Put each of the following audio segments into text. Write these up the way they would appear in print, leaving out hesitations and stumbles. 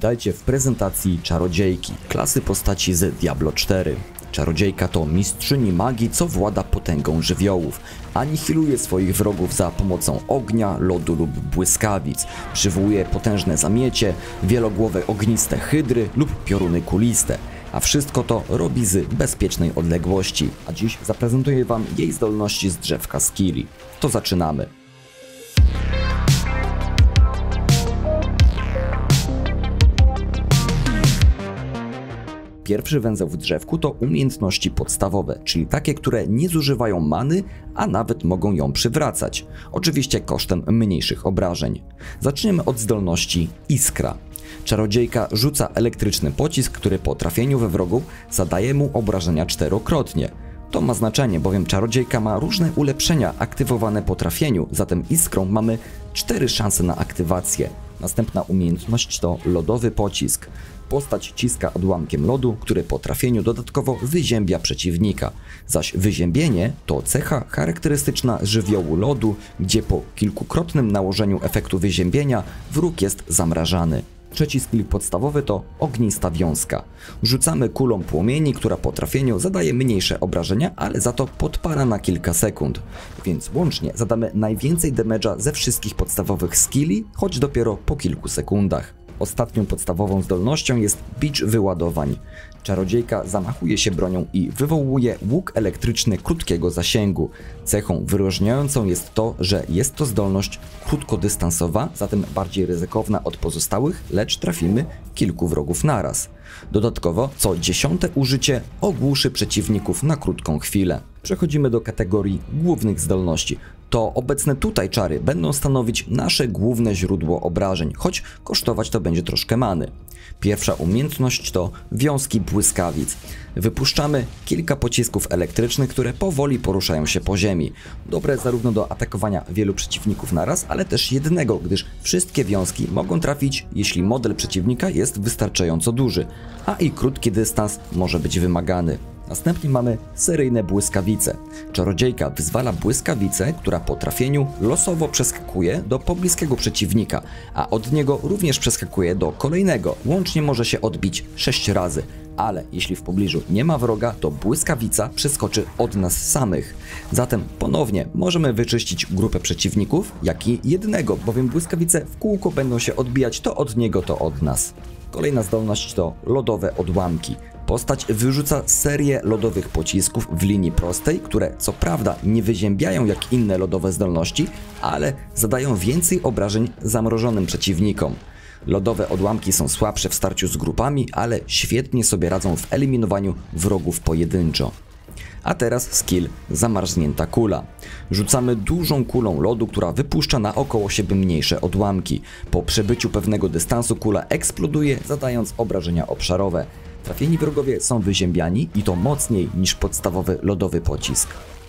Witajcie w prezentacji Czarodziejki, klasy postaci z Diablo 4. Czarodziejka to mistrzyni magii, co włada potęgą żywiołów. Anihiluje swoich wrogów za pomocą ognia, lodu lub błyskawic. Przywołuje potężne zamiecie, wielogłowe ogniste hydry lub pioruny kuliste. A wszystko to robi z bezpiecznej odległości. A dziś zaprezentuję wam jej zdolności z drzewka skilli. To zaczynamy. Pierwszy węzeł w drzewku to umiejętności podstawowe, czyli takie, które nie zużywają many, a nawet mogą ją przywracać. Oczywiście kosztem mniejszych obrażeń. Zaczniemy od zdolności Iskra. Czarodziejka rzuca elektryczny pocisk, który po trafieniu we wrogu zadaje mu obrażenia 4-krotnie. To ma znaczenie, bowiem czarodziejka ma różne ulepszenia aktywowane po trafieniu, zatem iskrą mamy 4 szanse na aktywację. Następna umiejętność to lodowy pocisk. Postać ciska odłamkiem lodu, który po trafieniu dodatkowo wyziębia przeciwnika. Zaś wyziębienie to cecha charakterystyczna żywiołu lodu, gdzie po kilkukrotnym nałożeniu efektu wyziębienia wróg jest zamrażany. Trzeci skill podstawowy to ognista wiązka. Rzucamy kulą płomieni, która po trafieniu zadaje mniejsze obrażenia, ale za to podpala na kilka sekund. Więc łącznie zadamy najwięcej damage'a ze wszystkich podstawowych skilli, choć dopiero po kilku sekundach. Ostatnią podstawową zdolnością jest bicz wyładowań. Czarodziejka zamachuje się bronią i wywołuje łuk elektryczny krótkiego zasięgu. Cechą wyróżniającą jest to, że jest to zdolność krótkodystansowa, zatem bardziej ryzykowna od pozostałych, lecz trafimy kilku wrogów naraz. Dodatkowo co 10. użycie ogłuszy przeciwników na krótką chwilę. Przechodzimy do kategorii głównych zdolności. To obecne tutaj czary będą stanowić nasze główne źródło obrażeń, choć kosztować to będzie troszkę many. Pierwsza umiejętność to wiązki błyskawic. Wypuszczamy kilka pocisków elektrycznych, które powoli poruszają się po ziemi. Dobre zarówno do atakowania wielu przeciwników naraz, ale też jednego, gdyż wszystkie wiązki mogą trafić, jeśli model przeciwnika jest wystarczająco duży, a i krótki dystans może być wymagany. Następnie mamy seryjne błyskawice. Czarodziejka wyzwala błyskawicę, która po trafieniu losowo przeskakuje do pobliskiego przeciwnika, a od niego również przeskakuje do kolejnego. Łącznie może się odbić 6 razy, ale jeśli w pobliżu nie ma wroga, to błyskawica przeskoczy od nas samych. Zatem ponownie możemy wyczyścić grupę przeciwników, jak i jednego, bowiem błyskawice w kółko będą się odbijać to od niego, to od nas. Kolejna zdolność to lodowe odłamki. Postać wyrzuca serię lodowych pocisków w linii prostej, które co prawda nie wyziębiają jak inne lodowe zdolności, ale zadają więcej obrażeń zamrożonym przeciwnikom. Lodowe odłamki są słabsze w starciu z grupami, ale świetnie sobie radzą w eliminowaniu wrogów pojedynczo. A teraz skill zamarznięta kula. Rzucamy dużą kulą lodu, która wypuszcza naokoło siebie mniejsze odłamki. Po przebyciu pewnego dystansu kula eksploduje, zadając obrażenia obszarowe. Trafieni wrogowie są wyziębiani i to mocniej niż podstawowy lodowy pocisk.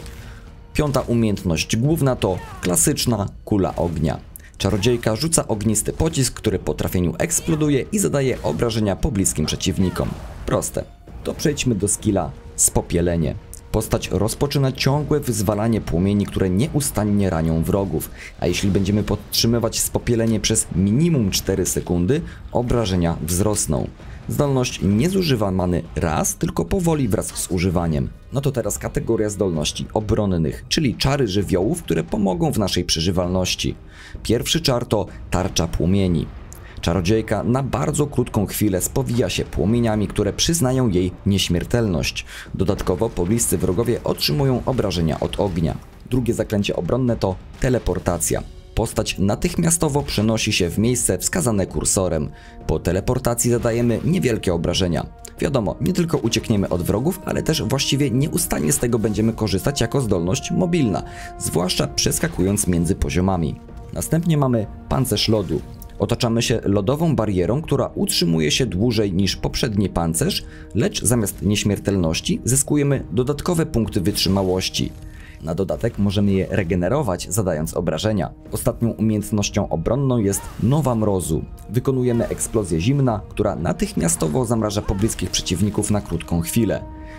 Piąta umiejętność główna to klasyczna kula ognia. Czarodziejka rzuca ognisty pocisk, który po trafieniu eksploduje i zadaje obrażenia pobliskim przeciwnikom. Proste. To przejdźmy do skilla spopielenie. Postać rozpoczyna ciągłe wyzwalanie płomieni, które nieustannie ranią wrogów, a jeśli będziemy podtrzymywać spopielenie przez minimum 4 sekundy, obrażenia wzrosną. Zdolność nie zużywa many raz, tylko powoli wraz z używaniem. No to teraz kategoria zdolności obronnych, czyli czary żywiołów, które pomogą w naszej przeżywalności. Pierwszy czar to tarcza płomieni. Czarodziejka na bardzo krótką chwilę spowija się płomieniami, które przyznają jej nieśmiertelność. Dodatkowo pobliscy wrogowie otrzymują obrażenia od ognia. Drugie zaklęcie obronne to teleportacja. Postać natychmiastowo przenosi się w miejsce wskazane kursorem. Po teleportacji zadajemy niewielkie obrażenia. Wiadomo, nie tylko uciekniemy od wrogów, ale też właściwie nieustannie z tego będziemy korzystać jako zdolność mobilna, zwłaszcza przeskakując między poziomami. Następnie mamy pancerz lodu. Otaczamy się lodową barierą, która utrzymuje się dłużej niż poprzedni pancerz, lecz zamiast nieśmiertelności zyskujemy dodatkowe punkty wytrzymałości. Na dodatek możemy je regenerować, zadając obrażenia. Ostatnią umiejętnością obronną jest Nowa Mrozu. Wykonujemy eksplozję zimna, która natychmiastowo zamraża pobliskich przeciwników na krótką chwilę.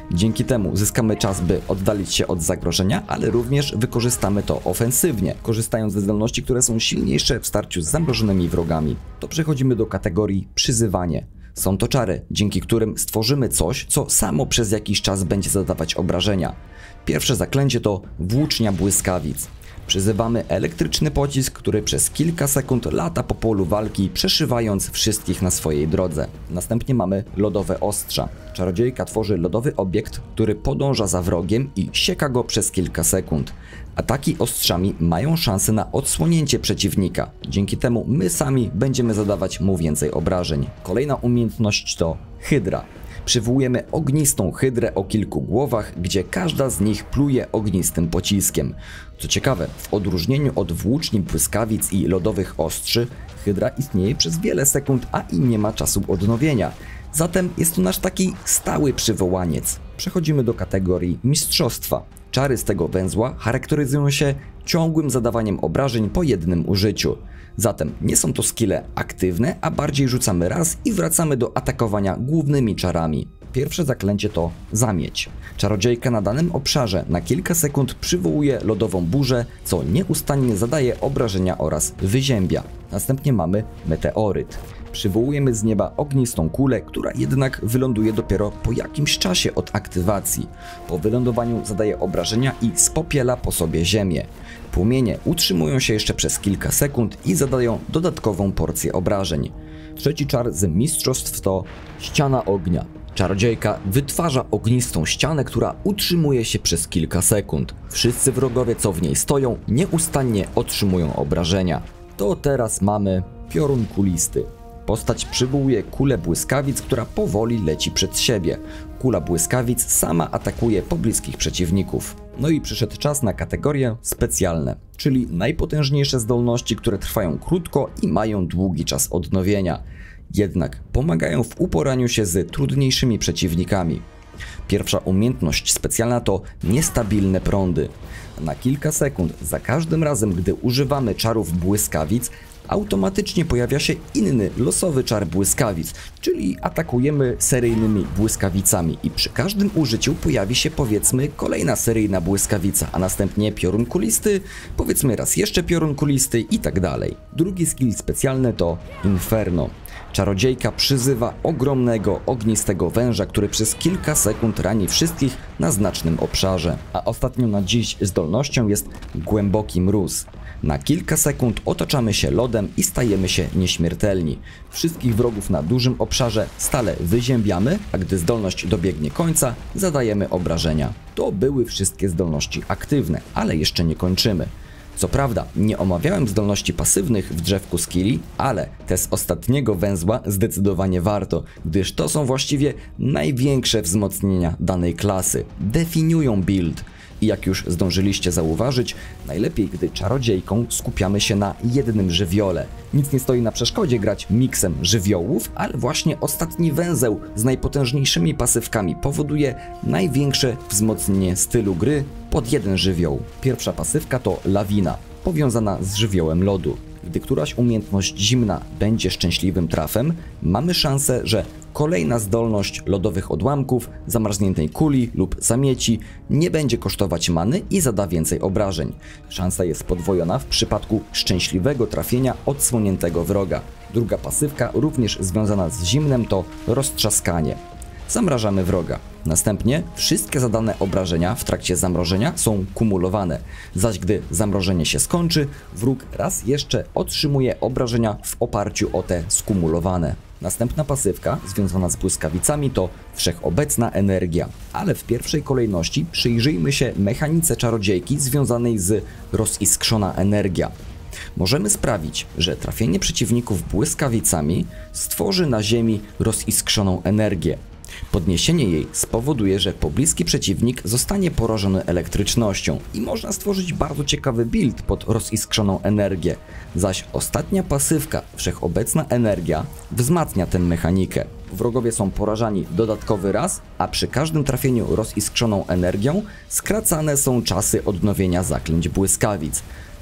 Dzięki temu zyskamy czas, by oddalić się od zagrożenia, ale również wykorzystamy to ofensywnie, korzystając ze zdolności, które są silniejsze w starciu z zamrożonymi wrogami. To przechodzimy do kategorii przyzywanie. Są to czary, dzięki którym stworzymy coś, co samo przez jakiś czas będzie zadawać obrażenia. Pierwsze zaklęcie to włócznia błyskawic. Przyzywamy elektryczny pocisk, który przez kilka sekund lata po polu walki, przeszywając wszystkich na swojej drodze. Następnie mamy lodowe ostrza. Czarodziejka tworzy lodowy obiekt, który podąża za wrogiem i sieka go przez kilka sekund. Ataki ostrzami mają szansę na odsłonięcie przeciwnika. Dzięki temu my sami będziemy zadawać mu więcej obrażeń. Kolejna umiejętność to hydra. Przywołujemy ognistą hydrę o kilku głowach, gdzie każda z nich pluje ognistym pociskiem. Co ciekawe, w odróżnieniu od włóczni błyskawic i lodowych ostrzy, hydra istnieje przez wiele sekund, a i nie ma czasu odnowienia. Zatem jest to nasz taki stały przywołaniec. Przechodzimy do kategorii mistrzostwa. Czary z tego węzła charakteryzują się ciągłym zadawaniem obrażeń po jednym użyciu. Zatem nie są to skille aktywne, a bardziej rzucamy raz i wracamy do atakowania głównymi czarami. Pierwsze zaklęcie to zamieć. Czarodziejka na danym obszarze na kilka sekund przywołuje lodową burzę, co nieustannie zadaje obrażenia oraz wyziębia. Następnie mamy meteoryt. Przywołujemy z nieba ognistą kulę, która jednak wyląduje dopiero po jakimś czasie od aktywacji. Po wylądowaniu zadaje obrażenia i spopiela po sobie ziemię. Płomienie utrzymują się jeszcze przez kilka sekund i zadają dodatkową porcję obrażeń. Trzeci czar z mistrzostw to ściana ognia. Czarodziejka wytwarza ognistą ścianę, która utrzymuje się przez kilka sekund. Wszyscy wrogowie, co w niej stoją, nieustannie otrzymują obrażenia. To teraz mamy piorun kulisty. Postać przywołuje kulę błyskawic, która powoli leci przed siebie. Kula błyskawic sama atakuje pobliskich przeciwników. No i przyszedł czas na kategorie specjalne, czyli najpotężniejsze zdolności, które trwają krótko i mają długi czas odnowienia. Jednak pomagają w uporaniu się z trudniejszymi przeciwnikami. Pierwsza umiejętność specjalna to niestabilne prądy. Na kilka sekund za każdym razem, gdy używamy czarów błyskawic, automatycznie pojawia się inny, losowy czar błyskawic, czyli atakujemy seryjnymi błyskawicami i przy każdym użyciu pojawi się powiedzmy kolejna seryjna błyskawica, a następnie piorun kulisty, powiedzmy raz jeszcze piorun kulisty i tak dalej. Drugi skill specjalny to Inferno. Czarodziejka przyzywa ogromnego, ognistego węża, który przez kilka sekund rani wszystkich na znacznym obszarze. A ostatnią na dziś zdolnością jest Głęboki Mróz. Na kilka sekund otaczamy się lodem i stajemy się nieśmiertelni. Wszystkich wrogów na dużym obszarze stale wyziębiamy, a gdy zdolność dobiegnie końca, zadajemy obrażenia. To były wszystkie zdolności aktywne, ale jeszcze nie kończymy. Co prawda, nie omawiałem zdolności pasywnych w drzewku skilli, ale te z ostatniego węzła zdecydowanie warto, gdyż to są właściwie największe wzmocnienia danej klasy. Definiują build. I jak już zdążyliście zauważyć, najlepiej gdy czarodziejką skupiamy się na jednym żywiole. Nic nie stoi na przeszkodzie grać miksem żywiołów, ale właśnie ostatni węzeł z najpotężniejszymi pasywkami powoduje największe wzmocnienie stylu gry pod jeden żywioł. Pierwsza pasywka to lawina, powiązana z żywiołem lodu. Gdy któraś umiejętność zimna będzie szczęśliwym trafem, mamy szansę, że kolejna zdolność lodowych odłamków, zamarzniętej kuli lub zamieci nie będzie kosztować many i zada więcej obrażeń. Szansa jest podwojona w przypadku szczęśliwego trafienia odsłoniętego wroga. Druga pasywka, również związana z zimnem, to roztrzaskanie. Zamrażamy wroga. Następnie wszystkie zadane obrażenia w trakcie zamrożenia są kumulowane, zaś gdy zamrożenie się skończy, wróg raz jeszcze otrzymuje obrażenia w oparciu o te skumulowane. Następna pasywka, związana z błyskawicami, to wszechobecna energia, ale w pierwszej kolejności przyjrzyjmy się mechanice czarodziejki związanej z roziskrzona energia. Możemy sprawić, że trafienie przeciwników błyskawicami stworzy na ziemi roziskrzoną energię. Podniesienie jej spowoduje, że pobliski przeciwnik zostanie porażony elektrycznością i można stworzyć bardzo ciekawy build pod roziskrzoną energię, zaś ostatnia pasywka, wszechobecna energia, wzmacnia tę mechanikę. Wrogowie są porażani dodatkowy raz, a przy każdym trafieniu roziskrzoną energią skracane są czasy odnowienia zaklęć błyskawic.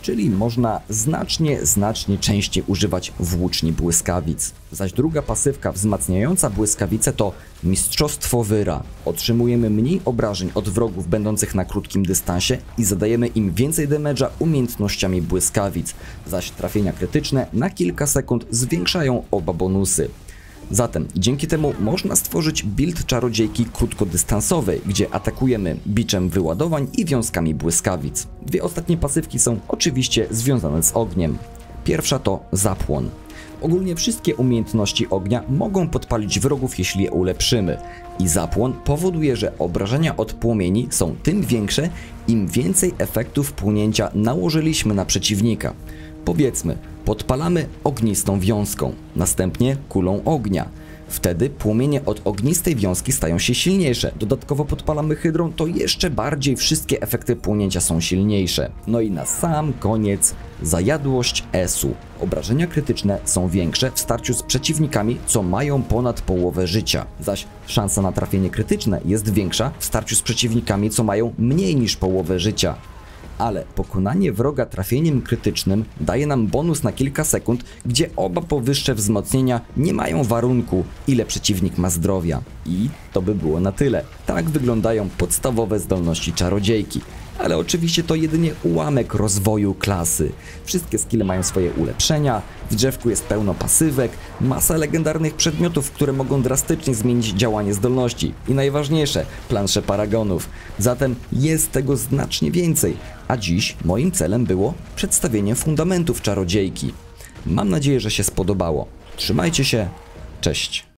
czyli można znacznie częściej używać włóczni błyskawic. Zaś druga pasywka wzmacniająca błyskawice to Mistrzostwo Wyra. Otrzymujemy mniej obrażeń od wrogów będących na krótkim dystansie i zadajemy im więcej damage'a umiejętnościami błyskawic, zaś trafienia krytyczne na kilka sekund zwiększają oba bonusy. Zatem dzięki temu można stworzyć build czarodziejki krótkodystansowej, gdzie atakujemy biczem wyładowań i wiązkami błyskawic. Dwie ostatnie pasywki są oczywiście związane z ogniem. Pierwsza to Zapłon. Ogólnie wszystkie umiejętności ognia mogą podpalić wrogów, jeśli je ulepszymy. I Zapłon powoduje, że obrażenia od płomieni są tym większe, im więcej efektów płonięcia nałożyliśmy na przeciwnika. Powiedzmy, podpalamy ognistą wiązką, następnie kulą ognia. Wtedy płomienie od ognistej wiązki stają się silniejsze. Dodatkowo podpalamy hydrą, to jeszcze bardziej wszystkie efekty płonięcia są silniejsze. No i na sam koniec zajadłość S-u. Obrażenia krytyczne są większe w starciu z przeciwnikami, co mają ponad połowę życia. Zaś szansa na trafienie krytyczne jest większa w starciu z przeciwnikami, co mają mniej niż połowę życia. Ale pokonanie wroga trafieniem krytycznym daje nam bonus na kilka sekund, gdzie oba powyższe wzmocnienia nie mają warunku, ile przeciwnik ma zdrowia. I to by było na tyle. Tak wyglądają podstawowe zdolności czarodziejki. Ale oczywiście to jedynie ułamek rozwoju klasy. Wszystkie skille mają swoje ulepszenia, w drzewku jest pełno pasywek, masa legendarnych przedmiotów, które mogą drastycznie zmienić działanie zdolności. I najważniejsze, plansze paragonów. Zatem jest tego znacznie więcej. A dziś moim celem było przedstawienie fundamentów czarodziejki. Mam nadzieję, że się spodobało. Trzymajcie się, cześć!